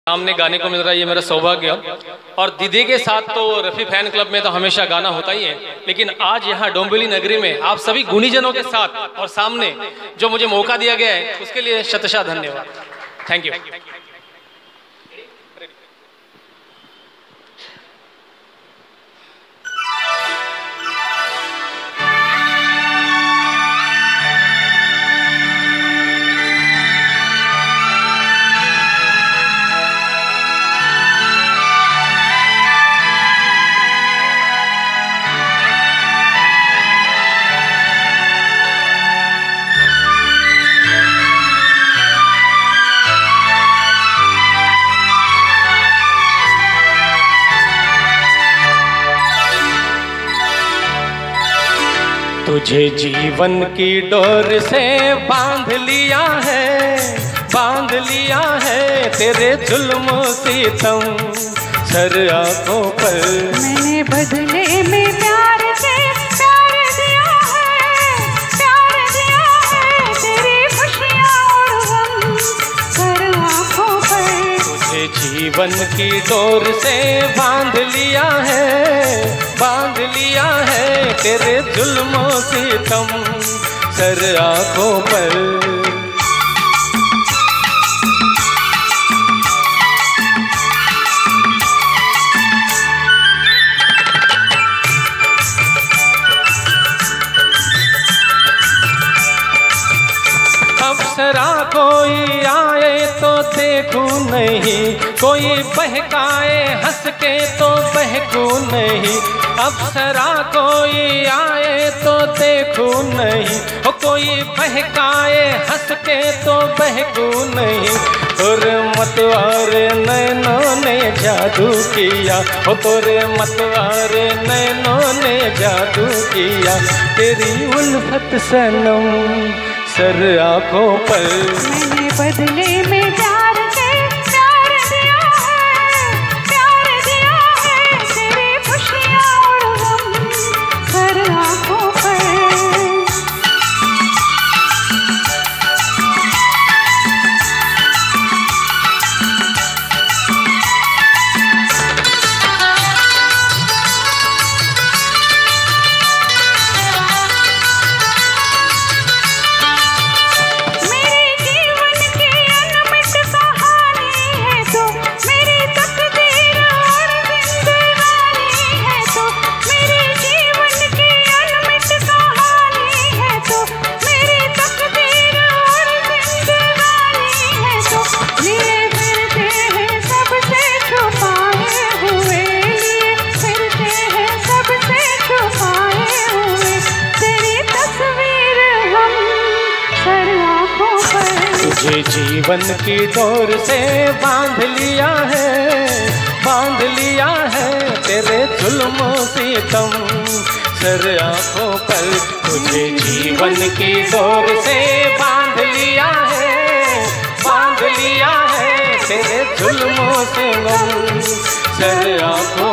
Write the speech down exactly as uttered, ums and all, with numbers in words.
सामने गाने को मिल रहा है, ये मेरा सौभाग्य। और दीदी के साथ तो रफ़ी फैन क्लब में तो हमेशा गाना होता ही है, लेकिन आज यहाँ डोंबिवली नगरी में आप सभी गुणीजनों के साथ और सामने जो मुझे मौका दिया गया है उसके लिए शतशः धन्यवाद। Thank you. तुझे जीवन की डोर से बांध लिया है, बांध लिया है तेरे जुल्म सितम सर आँखों पर। मैंने बदले में प्यार से प्यार दिया है, प्यार दिया है तेरी खुशियाँ और गम सर आँखों पर। तुझे जीवन की डोर से बांध लिया है, बांध लिया है तेरे जुल्मों सितम सर आँखों पर। अप्सरा कोई आए तो देखूं नहीं, कोई बहकाए हंस के तो बहकूं नहीं। अप्सरा कोई आए तो देखूं नहीं, हो कोई बहकाए हंस के तो बहकूं नहीं। तोरे मतवारे नैनों ने जादू किया, हो तोरे मतवारे नैनों ने जादू किया। तेरी उल्फत सनम सर आँखों पर। मैंने बदले में प्यार से प्यार दिया है, प्यार दिया है तेरी खुशियाँ और गम सर आँखों पर। तुझे जीवन की डोर से बांध लिया है, बांध लिया है तेरे जुल्मों सितम सर आँखों पर। तुझे जीवन की डोर से बांध लिया है, बांध लिया है तेरे जुल्मों से गम सर आँखों